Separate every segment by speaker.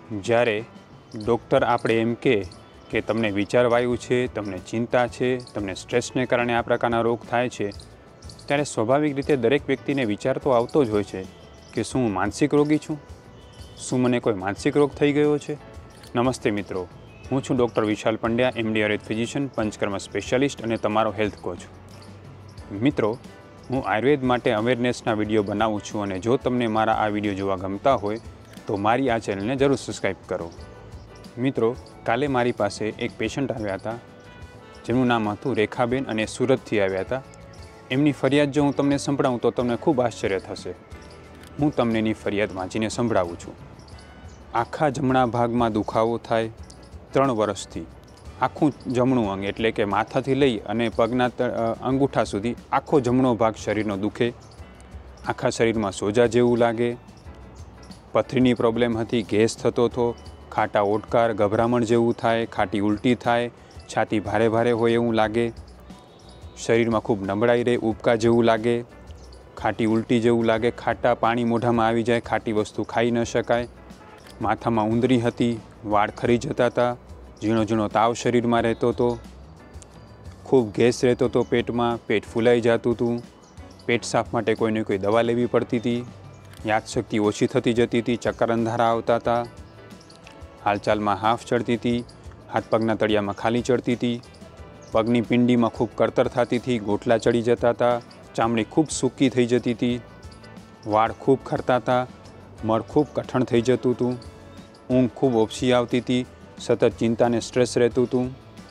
Speaker 1: જ્યારે ડૉક્ટર આપણે એમ કે તમને વિચારવાયું છે, તમને ચિંતા છે, તમને સ્ટ્રેસને કારણે આ પ્રકારના રોગ થાય છે, ત્યારે સ્વાભાવિક રીતે દરેક વ્યક્તિને વિચાર તો આવતો જ હોય છે કે શું હું માનસિક રોગી છું? શું મને કોઈ માનસિક રોગ થઈ ગયો છે? નમસ્તે મિત્રો, હું છું doctor Vishal Pandya, MD Ayurveda physician, Panchakarma specialist અને તમારો હેલ્થ કોચ. મિત્રો, હું આયુર્વેદ માટે અવેરનેસના વિડીયો બનાવું છું અને જો તમને મારા આ વિડીયો જોવા ગમતા હોય તો મારી આ ચેનલને જરૂર સબસ્ક્રાઈબ કરો. મિત્રો, કાલે મારી પાસે એક પેશન્ટ આવ્યા હતા જેનું નામ હતું રેખાબેન અને સુરતથી આવ્યા હતા. એમની ફરિયાદ જો હું તમને સંભળાવું તો તમને ખૂબ આશ્ચર્ય થશે. હું તમને એની ફરિયાદ વાંચીને સંભળાવું છું. આખા જમણા ભાગમાં દુખાવો થાય 3 વર્ષથી. આખું જમણું અંગ એટલે કે માથાથી લઈ અને પગના અંગૂઠા સુધી આખો જમણો ભાગ શરીરનો દુખે. આખા શરીરમાં સોજા જેવું લાગે. પથરીની પ્રોબ્લેમ હતી, ગેસ થતો હતો, ખાટા ઓડકાર, ગભરામણ જેવું થાય, ખાટી ઉલટી થાય, છાતી ભારે ભારે હોય એવું લાગે, શરીરમાં ખૂબ નબળાઈ રહે, ઉબકા જેવું લાગે, ખાટી ઉલટી જેવું લાગે, ખાટા પાણી મોઢામાં આવી જાય, ખાટી વસ્તુ ખાઈ ન શકાય. માથામાં ઉંદરી હતી, વાળ ખરી જતા હતા, ઝીણો ઝીણો તાવ શરીરમાં રહેતો હતો, ખૂબ ગેસ રહેતો હતો પેટમાં, પેટ ફૂલાઈ જતું હતું, પેટ સાફ માટે કોઈને કોઈ દવા લેવી પડતી હતી, યાદશક્તિ ઓછી થતી જતી હતી, ચક્કર અંધારા આવતા હતા, હાલચાલમાં હાફ ચડતી હતી, હાથ પગના તળિયામાં ખાલી ચડતી હતી, પગની પિંડીમાં ખૂબ કરતર થતી હતી, ગોટલા ચડી જતા હતા, ચામડી ખૂબ સૂકી થઈ જતી હતી, વાળ ખૂબ ખરતા હતા, મળ ખૂબ કઠણ થઈ જતું હતું, ઊંઘ ખૂબ ઓછી આવતી હતી, સતત ચિંતા અને સ્ટ્રેસ રહેતું હતું,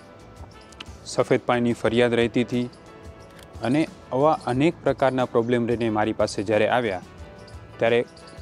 Speaker 1: સફેદ પાણીની ફરિયાદ રહેતી હતી અને આવા અનેક પ્રકારના પ્રોબ્લેમ લઈને મારી પાસે જ્યારે આવ્યા ત્યારે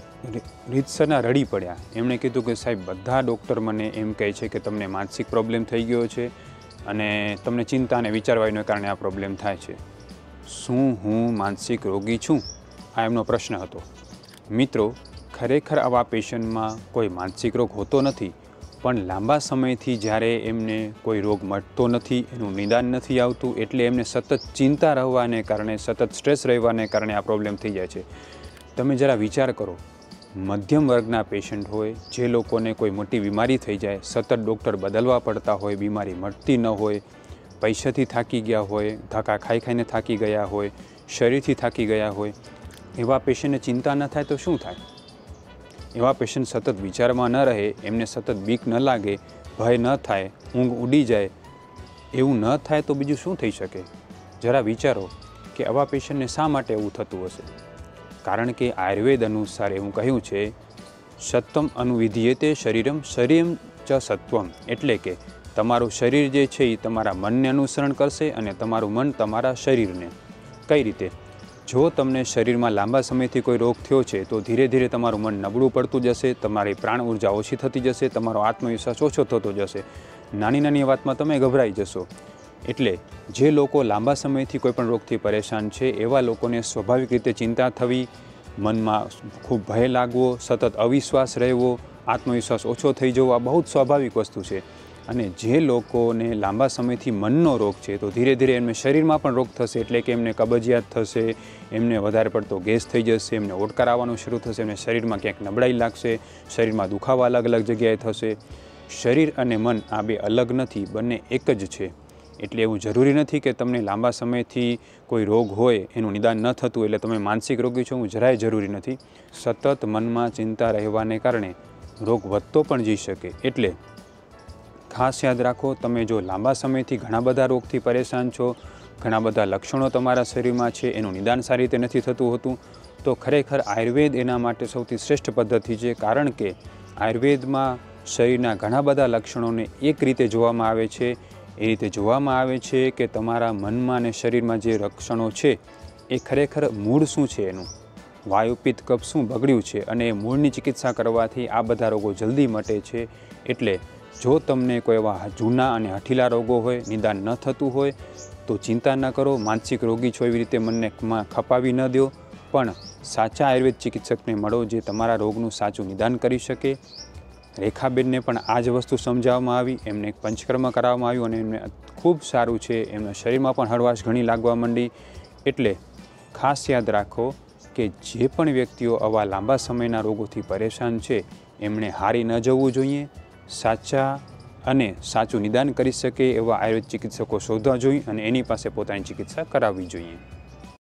Speaker 1: રીતસરના રડી પડ્યા. એમણે કીધું કે સાહેબ, બધા ડૉક્ટર મને એમ કહે છે કે તમને માનસિક પ્રોબ્લેમ થઈ ગયો છે અને તમને ચિંતા અને વિચારવાને કારણે આ પ્રોબ્લેમ થાય છે. શું હું માનસિક રોગી છું? આ એમનો પ્રશ્ન હતો. મિત્રો, ખરેખર આવા પેશન્ટમાં કોઈ માનસિક રોગ હોતો નથી, પણ લાંબા સમયથી જ્યારે એમને કોઈ રોગ મળતો નથી, એનું નિદાન નથી આવતું, એટલે એમને સતત ચિંતા રહેવાને કારણે, સતત સ્ટ્રેસ રહેવાને કારણે આ પ્રોબ્લેમ થઈ જાય છે. તમે જરા વિચાર કરો, મધ્યમ વર્ગના પેશન્ટ હોય, જે લોકોને કોઈ મોટી બીમારી થઈ જાય, સતત ડૉક્ટર બદલવા પડતા હોય, બીમારી મળતી ન હોય, પૈસાથી થાકી ગયા હોય, ધક્કા ખાઈ ખાઈને થાકી ગયા હોય, શરીરથી થાકી ગયા હોય, એવા પેશન્ટને ચિંતા ન થાય તો શું થાય? એવા પેશન્ટ સતત વિચારમાં ન રહે, એમને સતત બીક ન લાગે, ભય ન થાય, ઊંઘ ઉડી જાય, એવું ન થાય તો બીજું શું થઈ શકે? જરા વિચારો કે આવા પેશન્ટને શા માટે એવું થતું હશે? કારણ કે આયુર્વેદ અનુસાર એવું કહ્યું છે, સત્વમ અનુવિધીયતે શરીરમ, શરીરમ ચ સત્વમ. એટલે કે તમારું શરીર જે છે એ તમારા મનને અનુસરણ કરશે અને તમારું મન તમારા શરીરને. કઈ રીતે? જો તમને શરીરમાં લાંબા સમયથી કોઈ રોગ થયો છે તો ધીરે ધીરે તમારું મન નબળું પડતું જશે, તમારી પ્રાણ ઉર્જા ઓછી થતી જશે, તમારો આત્મવિશ્વાસ ઓછો થતો જશે, નાની નાની વાતમાં તમે ગભરાઈ જશો. એટલે જે લોકો લાંબા સમયથી કોઈપણ રોગથી પરેશાન છે એવા લોકોને સ્વાભાવિક રીતે ચિંતા થવી, મનમાં ખૂબ ભય લાગવો, સતત અવિશ્વાસ રહેવો, આત્મવિશ્વાસ ઓછો થઈ જવો, આ બહુ જ સ્વાભાવિક વસ્તુ છે. અને જે લોકોને લાંબા સમયથી મનનો રોગ છે તો ધીરે ધીરે એમને શરીરમાં પણ રોગ થશે, એટલે કે એમને કબજિયાત થશે, એમને વધારે પડતો ગેસ થઈ જશે, એમને ઓડકાર આવવાનું શરૂ થશે, એમને શરીરમાં ક્યાંક નબળાઈ લાગશે, શરીરમાં દુખાવા અલગ અલગ જગ્યાએ થશે. શરીર અને મન આ બે અલગ નથી, બંને એક જ છે. એટલે એવું જરૂરી નથી કે તમને લાંબા સમયથી કોઈ રોગ હોય એનું નિદાન ન થતું એટલે તમે માનસિક રોગી છો, એવું જરાય જરૂરી નથી. સતત મનમાં ચિંતા રહેવાને કારણે રોગ વધતો પણ જઈ શકે. એટલે ખાસ યાદ રાખો, તમે જો લાંબા સમયથી ઘણા બધા રોગથી પરેશાન છો, ઘણા બધા લક્ષણો તમારા શરીરમાં છે, એનું નિદાન સારી રીતે નથી થતું હોતું, તો ખરેખર આયુર્વેદ એના માટે સૌથી શ્રેષ્ઠ પદ્ધતિ છે. કારણ કે આયુર્વેદમાં શરીરના ઘણા બધા લક્ષણોને એક રીતે જોવામાં આવે છે. એ રીતે જોવામાં આવે છે કે તમારા મનમાં અને શરીરમાં જે લક્ષણો છે એ ખરેખર મૂળ શું છે, એનું વાયુ પિત્ત કફ શું બગડ્યું છે, અને એ મૂળની ચિકિત્સા કરવાથી આ બધા રોગો જલ્દી મટે છે. એટલે જો તમને કોઈ એવા જૂના અને હઠીલા રોગો હોય, નિદાન ન થતું હોય તો ચિંતા ન કરો, માનસિક રોગી છો એવી રીતે મનને ખપાવી ન દો, પણ સાચા આયુર્વેદ ચિકિત્સકને મળો જે તમારા રોગનું સાચું નિદાન કરી શકે. રેખાબેનને પણ આ જ વસ્તુ સમજાવવામાં આવી, એમને એક પંચકર્મ કરાવવામાં આવ્યું અને એમને ખૂબ સારું છે, એમના શરીરમાં પણ હળવાશ ઘણી લાગવા માંડી. એટલે ખાસ યાદ રાખો કે જે પણ વ્યક્તિઓ આવા લાંબા સમયના રોગોથી પરેશાન છે એમણે હારી ન જવું જોઈએ. સાચા અને સાચું નિદાન કરી શકે એવા આયુર્વેદ ચિકિત્સકો શોધવા જોઈએ અને એની પાસે પોતાની ચિકિત્સા કરાવવી જોઈએ.